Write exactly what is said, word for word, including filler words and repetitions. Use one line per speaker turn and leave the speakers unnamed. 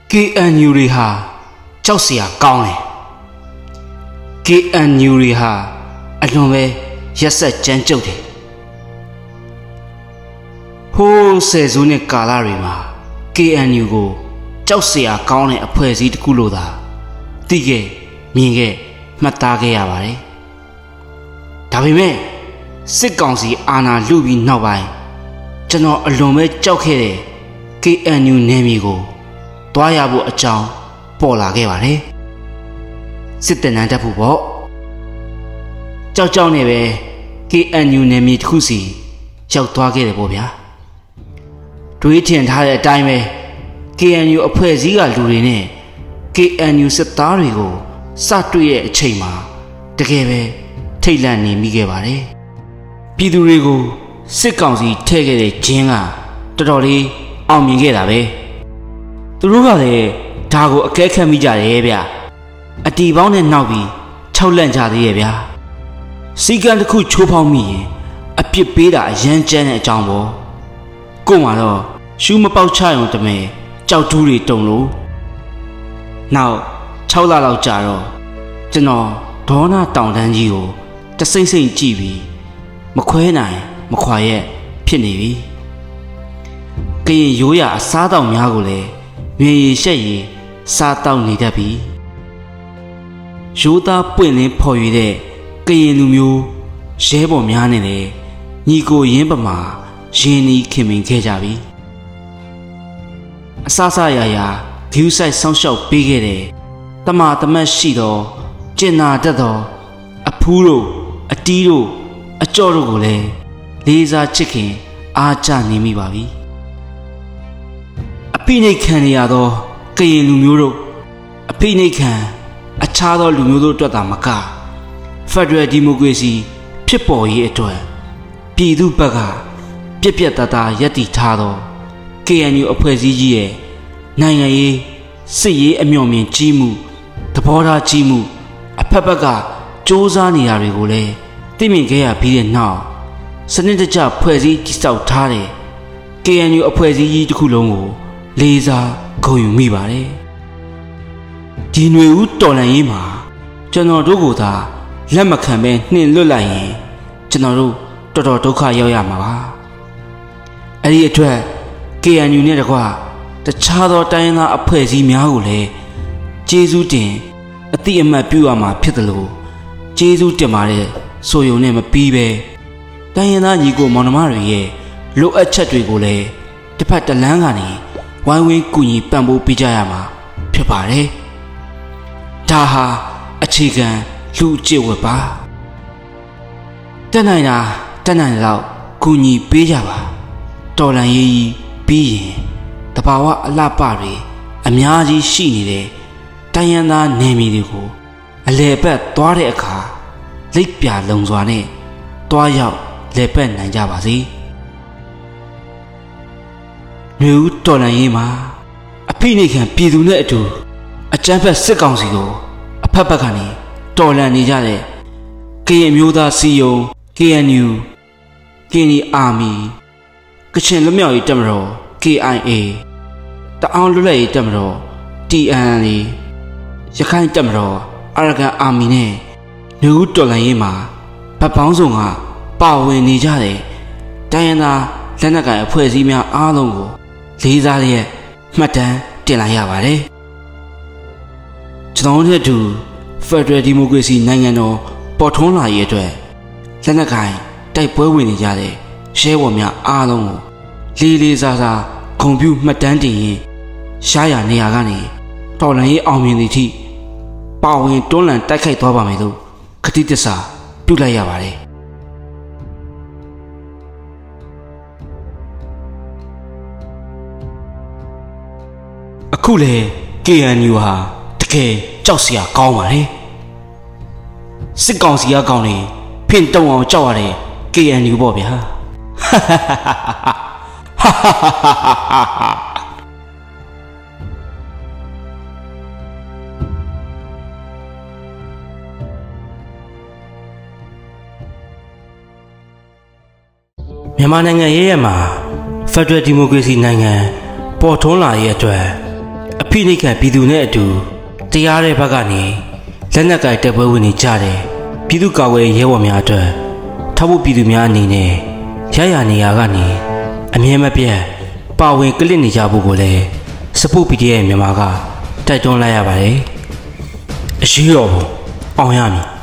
K N U တွေဟာကြောက်စရာကောင်းတယ် K N U တွေဟာအလွန်ပဲရက်ဆက်ကြမ်းကြုတ်တယ်ဟိုးဆယ်စုနှစ်ကာလတွေမှာ K N U ကိုကြောက်စရာကောင်းတဲ့အဖွဲ့အစည်းတစ်ခုလို့သာသိခဲ့မြင်ခဲ့မှတ်သားခဲ့ရပါတယ်ဒါပေမဲ့စစ်ကောင်စီအာဏာလုပြီးနောက်ပိုင်းကျွန်တော်အလွန်ပဲကြောက်ခဲ့တဲ့ K N U နယ်မြေကိုတွားရဖို့အကြောင်းပေါ်လာခဲ့ပါတယ်စစ်တပ်နန်းတက်ဖို့ပေါ့ကြောက်ကြောက်နေပဲ K N U နယ်မြေတစ်ခုစီရောက်သွားခဲ့တယ်ပေါ့ဗျာတွေးထင်ထားတဲ့အတိုင်းပဲ K N U အဖွဲ့အစည်းကလူတွေနဲ့ K N U စစ်သားတွေကိုစတွေ့ရဲ့အချိန်မှာတကယ်ပဲထိတ်လန့်နေမိခဲ့ပါတယ်ပြည်သူတွေကိုစစ်ကောင်စီထည့်ခဲ့တဲ့ဂျင်းကတော်တော်လေးအောင်မြင်ခဲ့တာပဲသူတို့ကလည်းဒါကိုအကဲခတ်မိကြတယ်ဗျအတီပေါင်းနဲ့နောက်ပြီးခြောက်လန့်ကြသေးရဲ့ဗျာစီကံတစ်ခုချိုးဖောက်မိရင်အပြစ်ပေးတာအရန်ကျန်းတဲ့အကြောင်းပေါ့ကို့မှာတော့ရှူးမပေါက်ချရုံတမဲကြောက်တူးတွေတုံလို့နောက်၆လလောက်ကြာတော့ကျွန်တော်ဒေါနာတောင်တန်းကြီးကိုတစိမ့်စိမ့်ကြည့်ပြီးမခွဲနိုင်မခွာရက်ဖြစ်နေပြီကရင်ရိုးရာအစားတောင်များကိုလည်းမြေရီရှက်ရီစားတောက်နေတတ်ပြီရိုးသားပွင့်လင်းဖော်ရွေတဲ့ကရင်လူမျိုးရဲဘော်များနဲ့လည်းညီကိုရင်းပမာရင်းနှီးခင်မင်ခဲ့ကြပြီအဆဆရာရာဂယူးဆိုင်ဆောင်းလျှောက်ပေးခဲ့တဲ့တမတမတ်ရှိသောကျင်နာတတ်သောအဖူးတို့အတီးတို့အကြော့တို့ကိုလည်းလေးစားချစ်ခင်အားကျနေမိပါပြီအဖိနှိတ်ခံရသောကရင်လူမျိုးတို့အဖိနှိတ်ခံအခြားသောလူမျိုးတို့အတွက်သာမကဖက်ဒရယ်ဒီမိုကရေစီဖြစ်ပေါ်ရေးအတွက်ပြည်သူဘက်ကပြက်ပြက်သားသားယက်တီထားသော K N U အဖွဲ့အစည်းကြီးရဲ့နိုင်ငံရေးစစ်ရေးအမျှော်မြင်ကြီးမှုသဘောထားကြီးမှုအဖက်ဖက်ကစ조사နေတာတွေကိုလည်းသိမြင်ခဲ့ရပြီးတဲ့နောက်စနစ်တကျဖွဲ့စည်းတည်ဆောက်ထားတဲ့ K N U အဖွဲ့အစည်းကြီးတစ်ခုလုံးကိုလေးစားဂုဏ်ယူမိပါတယ်ဒီຫນွေဦးတော်လှန်ရေးမှာကျွန်တော်တို့ကိုသာလက်မခံပဲနှင်လွတ်လိုက်ရင်ကျွန်တော်တို့တော်တော်ဒုက္ခရောက်ရမှာပါအဲ့ဒီအတွက် K N U နဲ့တကွတခြားသောတိုင်းရင်းသားအဖွဲ့အစည်းများကိုလည်းကျေးဇူးတင်အတိအမှတ်ပြုရမှာဖြစ်တယ်လို့ကျေးဇူးတင်ပါတယ်ဆိုရုံနဲ့မပြီးပဲတိုင်းရင်းသားညီကိုမောင်နှမတွေရဲ့လိုအပ်ချက်တွေကိုလည်းတစ်ဖက်တစ်လမ်းကနေဝိုင်းဝန်းကူညီပံ့ပိုးပေးကြရမှာဖြစ်ပါတယ်ဒါဟာအခြေခံလူ့ကျင့်ဝတ်ပါတက်နိုင်တာတက်နိုင်တော့ကူညီပေးကြပါတော်လန်ရေးကြီးပြီးရင်တဘာဝအလှပတွေအများကြီးရှိနေတဲ့တိုင်းရင်းသားနယ်မြေတွေကိုအလဲပတ်သွားတဲ့အခါလိပ်ပြလုံစွာနဲ့တွားရောက်လဲပတ်နိုင်ကြပါစေຫນွေဦးတော်လန်ရေးမှာအဖိနှိတ်ခံပြည်သူနဲ့အတူအကြမ်းဖက်စစ်ကောင်စီကိုအဖက်ဖက်ကနေတော်လှန်နေကြတဲ့ကရင်မျိုးသားစီယုံ K N U ကရင်နီအာမီကချင်လွတ်မြောက်ရေးတပ်မတော် K I A တအောင်းလွတ်လပ်ရေးတပ်မတော် T N L ရခိုင်တပ်မတော် Arakan Army နဲ့ຫນွေဦးတော်လှန်ရေးမှာဗတ်ပေါင်းစုံကပါဝင်နေကြတဲ့တိုင်းရင်းသားလက်နက်ကိုင်အဖွဲ့အစည်းများအားလုံးကိုလေးစားလျက်မှတ်တမ်းတင်လိုက်ရပါတယ်ကျွန်တော်တို့တို့ Federal Democracy နိုင်ငံတော်ပေါ်ထွန်းလာရေးအတွက်လက်နက်ကိုင်တိုက်ပွဲဝင်နေကြတဲ့ရဲဘော်များအားလုံးကိုလေးလေးစားစားဂုဏ်ပြုမှတ်တမ်းတင်ရင်ရှားရနေရာကနေတော်လှန်ရေးအောင်မြင်သည့်အထိပါဝင်တွန်းလှန်တိုက်ခိုက်သွားပါမယ်လို့ကတိသစ္စာပြုလိုက်ရပါတယ်အခုလေ K N U ဟာတကယ်ကြောက်စရာကောင်းပါလေစစ်ကောင်စီကကောင်းနေဖင်တုံအောင်ကြောက်ရတဲ့ K N U ပေါ့ဗျာမြန်မာနိုင်ငံရဲ့ရဲ့မှာ Federal Democracy နိုင်ငံပေါ်ထွန်းလာရဲ့အတွက်အဖိနှိတ်ခံပြည်သူနဲ့အတူတရားတဲ့ဘက်ကနေလက်နက်ကင်တပ်ပွဲဝင်နေကြတယ်ပြည်သူ့ကာကွယ်ရဲဘော်များအတွက်ထောက်ဖို့ပြည်သူများအနေနဲ့ရရနေရာကနေအမြဲမပြတ်ပါဝင်ကလစ်နေကြဖို့ကိုလည်းစပုတ် ပီ ဒီ အက်ဖ် မြန်မာကတိုက်တွန်းလိုက်ရပါတယ်အရေးတော်ပုံအောင်ရမည်